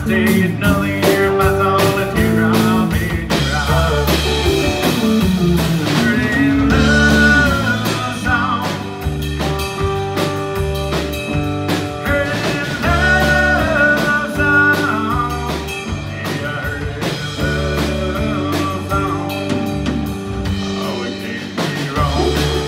stay another year in my solitude. I'll be in your eyes. Dirty love song. Dirty love song. Yeah, dirty love song. Oh, it can't be wrong.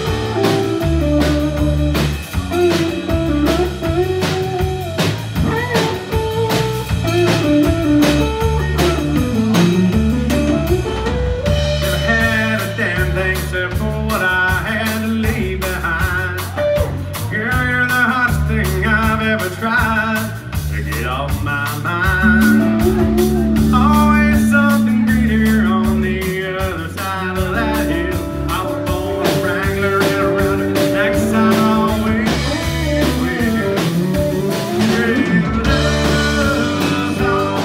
Except for what I had to leave behind. Girl, you're the hottest thing I've ever tried to get off my mind. Always something greener on the other side of that hill. I was born a wrangler and around it. Next time I'll always with you. Pretty love song.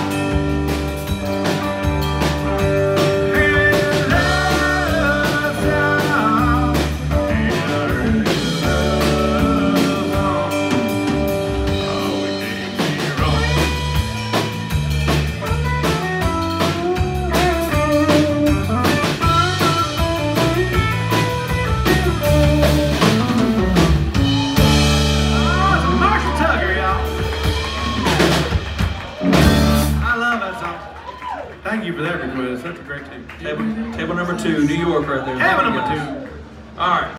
Thank you for that request. That's a great tune. Table number 2, New York right there. Table number 2. All right.